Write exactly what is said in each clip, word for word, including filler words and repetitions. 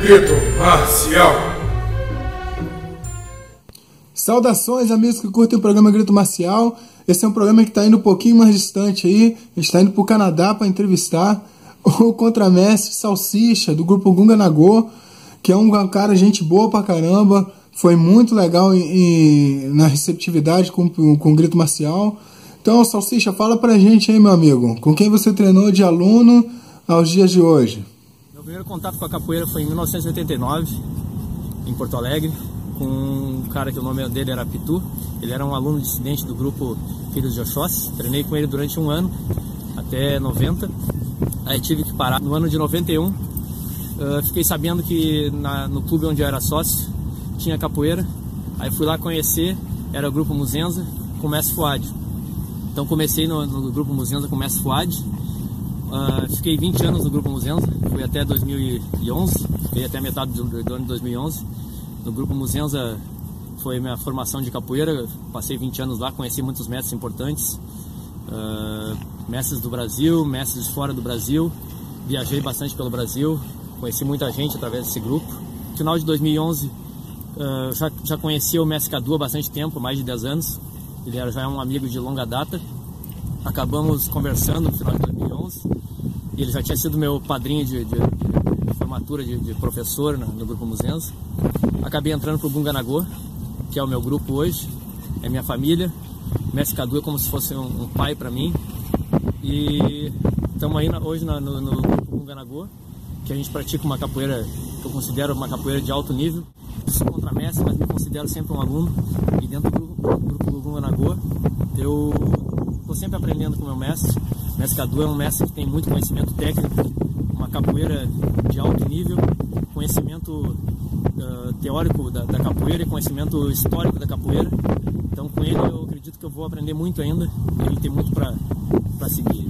Grito Marcial. Saudações, amigos que curtem o programa Grito Marcial. Esse é um programa que está indo um pouquinho mais distante aí. A gente está indo para o Canadá para entrevistar o contramestre Salsicha, do grupo Gunga Nagô, que é um cara gente boa pra caramba. Foi muito legal em, em, na receptividade com, com o Grito Marcial. Então, Salsicha, fala pra gente aí, meu amigo, com quem você treinou de aluno aos dias de hoje? Meu primeiro contato com a capoeira foi em mil novecentos e oitenta e nove, em Porto Alegre, com um cara que o nome dele era Pitu. Ele era um aluno dissidente do grupo Filhos de Oxóssi. Treinei com ele durante um ano, até noventa. Aí tive que parar. No ano de noventa e um, uh, fiquei sabendo que na, no clube onde eu era sócio tinha capoeira. Aí fui lá conhecer, era o grupo Muzenza com o mestre Fuad. Então comecei no, no grupo Muzenza com o mestre Fuad. Uh, fiquei vinte anos no grupo Muzenza, fui até dois mil e onze, veio até a metade do, do ano de dois mil e onze. No grupo Muzenza foi minha formação de capoeira, passei vinte anos lá, conheci muitos mestres importantes, uh, mestres do Brasil, mestres de fora do Brasil, viajei bastante pelo Brasil, conheci muita gente através desse grupo. No final de dois mil e onze, uh, já, já conheci o mestre Cadu há bastante tempo, mais de dez anos, ele era, já é um amigo de longa data. Acabamos conversando no final de dois mil e onze, e ele já tinha sido meu padrinho de, de, de, de formatura de, de professor no, no grupo Muzenza. Acabei entrando pro Gunga Nagô, que é o meu grupo hoje, é minha família. O mestre Cadu é como se fosse um, um pai para mim. E estamos aí na, hoje na, no, no grupo Gunga Nagô, que a gente pratica uma capoeira que eu considero uma capoeira de alto nível. Sou contramestre, mas me considero sempre um aluno. E dentro do grupo, do grupo Gunga Nagô, eu estou sempre aprendendo com o meu mestre. O mestre Cadu é um mestre que tem muito conhecimento técnico, uma capoeira de alto nível, conhecimento uh, teórico da, da capoeira e conhecimento histórico da capoeira. Então com ele eu acredito que eu vou aprender muito ainda, e ele tem muito para seguir.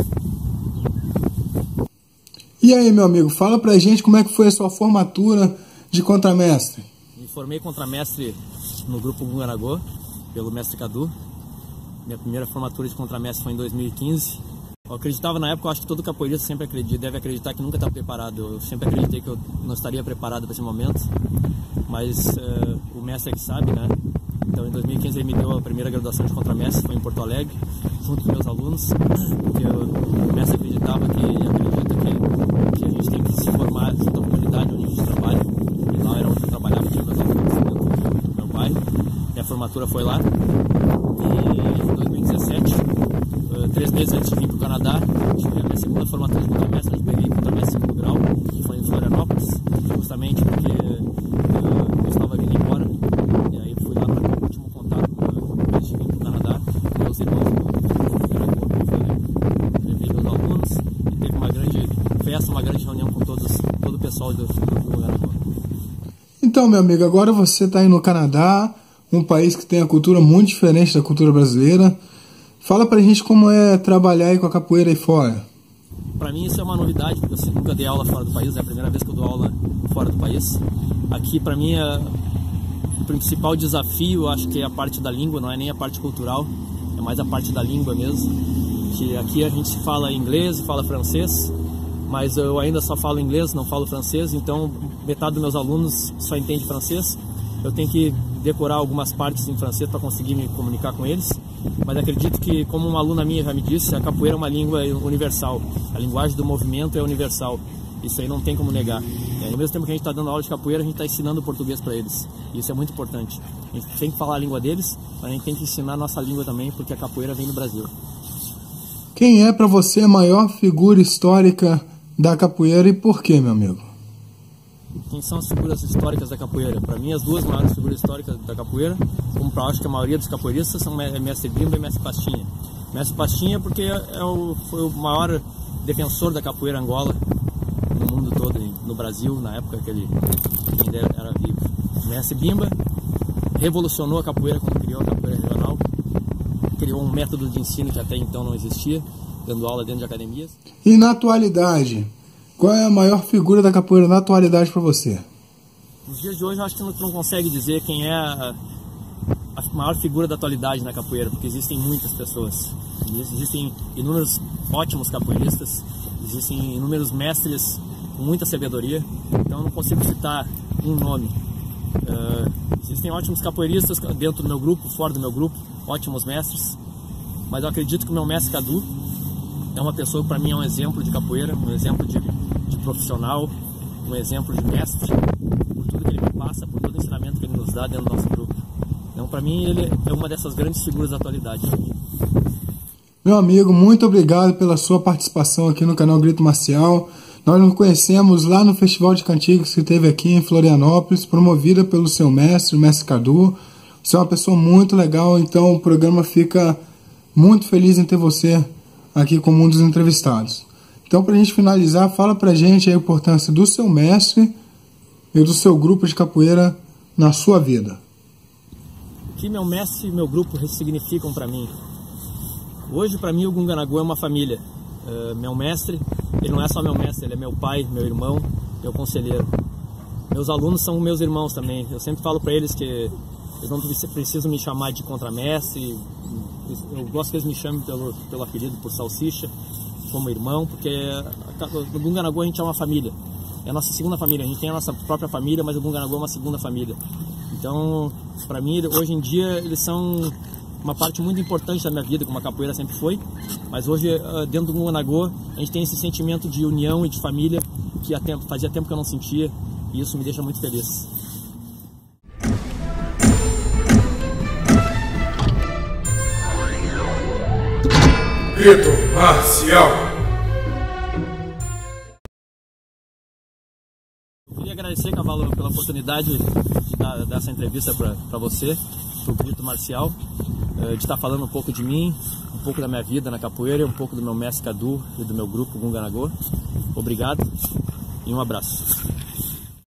E aí, meu amigo, fala pra gente como é que foi a sua formatura de contramestre. Me formei contramestre no grupo Gunga Nagô, pelo mestre Cadu. Minha primeira formatura de contramestre foi em dois mil e quinze. Eu acreditava na época, eu acho que todo capoeirista sempre acredita, deve acreditar que nunca está preparado. Eu sempre acreditei que eu não estaria preparado para esse momento, mas uh, o mestre é que sabe, né? Então em dois mil e quinze ele me deu a primeira graduação de contramestre, foi em Porto Alegre, junto com meus alunos, porque eu, o mestre acreditava que, e acredita que, que a gente tem que se formar junto à comunidade onde a gente trabalha. E lá era onde eu trabalhava, tinha meus alunos dentro do meu bairro. Minha formatura foi lá. E em dois mil e dezessete, uh, três meses antes de vir para o Canadá, tive a minha segunda formatura de contramestre, onde peguei contramestre segundo grau, que foi em Florianópolis, justamente porque uh, eu estava vindo embora. E aí fui lá para o último contato uh, antes de vir para o Canadá, com meus irmãos do Canadá. Levei meus alunos e teve uma grande festa, uma grande reunião com todos, todo o pessoal do Canadá. Então, meu amigo, agora você está aí no Canadá, um país que tem a cultura muito diferente da cultura brasileira. Fala pra gente como é trabalhar aí com a capoeira aí fora. Pra mim isso é uma novidade, porque eu nunca dei aula fora do país, é a primeira vez que eu dou aula fora do país. Aqui pra mim é o principal desafio, eu acho que é a parte da língua, não é nem a parte cultural, é mais a parte da língua mesmo. Que aqui a gente fala inglês, fala francês, mas eu ainda só falo inglês, não falo francês, então metade dos meus alunos só entende francês. Eu tenho que decorar algumas partes em francês para conseguir me comunicar com eles, mas acredito que, como uma aluna minha já me disse, a capoeira é uma língua universal, a linguagem do movimento é universal, isso aí não tem como negar. E ao mesmo tempo que a gente está dando aula de capoeira, a gente está ensinando português para eles, e isso é muito importante. A gente tem que falar a língua deles, mas a gente tem que ensinar a nossa língua também, porque a capoeira vem do Brasil. Quem é para você a maior figura histórica da capoeira e por quê, meu amigo? Quem são as figuras históricas da capoeira? Para mim, as duas maiores figuras históricas da capoeira, como para acho que a maioria dos capoeiristas, são Mestre Bimba e Mestre Pastinha. Mestre Pastinha porque é o, foi o maior defensor da capoeira Angola no mundo todo, no Brasil, na época que ele ainda era vivo. Mestre Bimba revolucionou a capoeira quando criou a capoeira regional, criou um método de ensino que até então não existia, dando aula dentro de academias. E na atualidade, qual é a maior figura da capoeira na atualidade para você? Nos dias de hoje eu acho que não, não consegue dizer quem é a, a maior figura da atualidade na capoeira, porque existem muitas pessoas. Existem inúmeros ótimos capoeiristas existem inúmeros mestres com muita sabedoria, então eu não consigo citar um nome. Uh, existem ótimos capoeiristas dentro do meu grupo, fora do meu grupo, ótimos mestres, mas eu acredito que o meu mestre Cadu é uma pessoa que para mim é um exemplo de capoeira, um exemplo de, de profissional, um exemplo de mestre, por tudo que ele me passa, por todo o ensinamento que ele nos dá dentro do nosso grupo. Então, para mim, ele é uma dessas grandes figuras da atualidade. Meu amigo, muito obrigado pela sua participação aqui no canal Grito Marcial. Nós nos conhecemos lá no Festival de Cantigas que teve aqui em Florianópolis, promovida pelo seu mestre, o mestre Cadu. Você é uma pessoa muito legal, então o programa fica muito feliz em ter você aqui como um dos entrevistados. Então, para a gente finalizar, fala para a gente a importância do seu mestre e do seu grupo de capoeira na sua vida. O que meu mestre e meu grupo significam para mim? Hoje, para mim, o Gunga Nagô é uma família. Uh, meu mestre, ele não é só meu mestre, ele é meu pai, meu irmão, meu conselheiro. Meus alunos são meus irmãos também. Eu sempre falo para eles que eles não precisam me chamar de contramestre. Eu gosto que eles me chamem pelo, pelo apelido, por Salsicha, como irmão, porque no Gunga Nagô a gente é uma família. É a nossa segunda família. A gente tem a nossa própria família, mas o Gunga Nagô é uma segunda família. Então, para mim, hoje em dia, eles são uma parte muito importante da minha vida, como a capoeira sempre foi. Mas hoje, dentro do Gunga Nagô, a gente tem esse sentimento de união e de família que há tempo, fazia tempo que eu não sentia, e isso me deixa muito feliz. Grito Marcial. Eu queria agradecer, Cavalo, pela oportunidade de dar, dar essa entrevista para você, para o Grito Marcial, de estar falando um pouco de mim, um pouco da minha vida na capoeira, um pouco do meu mestre Cadu e do meu grupo Gunga Nagô. Obrigado e um abraço.